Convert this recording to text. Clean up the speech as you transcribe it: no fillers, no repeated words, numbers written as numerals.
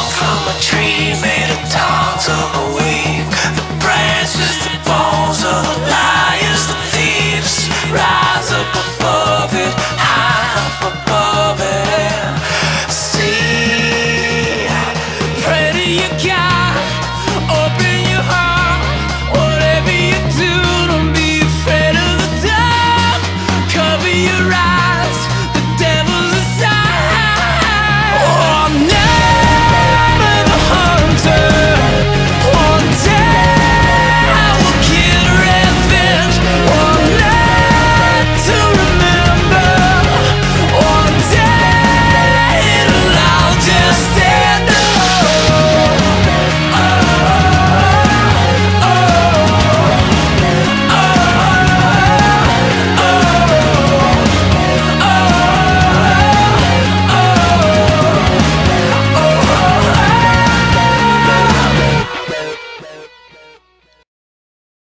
from a tree made of tongues of a weed. The branches, the bones of the liars, the thieves rise up above it, high up above it. See, pray to your God.